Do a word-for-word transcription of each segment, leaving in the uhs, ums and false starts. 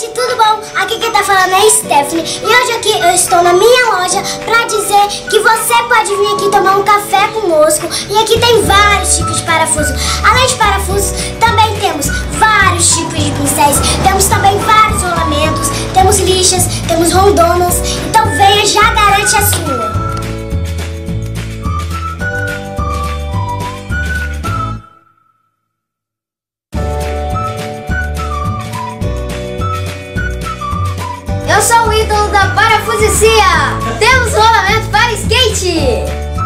gente, tudo bom? Aqui quem tá falando é a Stephanie e hoje aqui eu estou na minha loja pra dizer que você pode vir aqui tomar um café conosco e aqui tem vários tipos de parafuso. Além de parafusos, também temos vários tipos de pincéis, temos também vários rolamentos, temos lixas, temos rondonas, então venha, já garante a sua. Eu sou o ídolo da parafusicia! Temos rolamento para skate!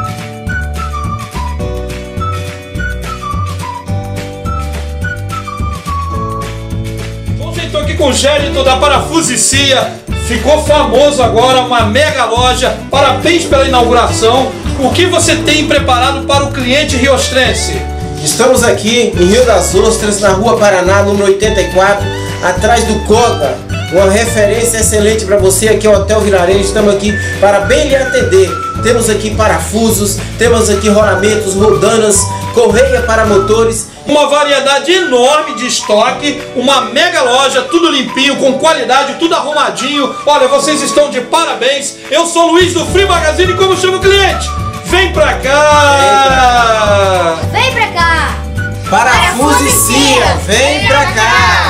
Bom, gente, estou aqui com o Gérito da Parafusicia. Ficou famoso agora, uma mega loja. Parabéns pela inauguração. O que você tem preparado para o cliente riostrense? Estamos aqui em Rio das Ostras, na Rua Paraná, número oitenta e quatro, atrás do Coca. Uma referência excelente para você, aqui é o Hotel Vilarejo. Estamos aqui para bem lhe atender. Temos aqui parafusos, temos aqui rolamentos, rodanas, correia para motores. Uma variedade enorme de estoque, uma mega loja, tudo limpinho, com qualidade, tudo arrumadinho. Olha, vocês estão de parabéns. Eu sou o Luiz do Free Magazine e como chama o cliente? Vem pra cá! Vem pra cá! Parafusicia, vem pra cá!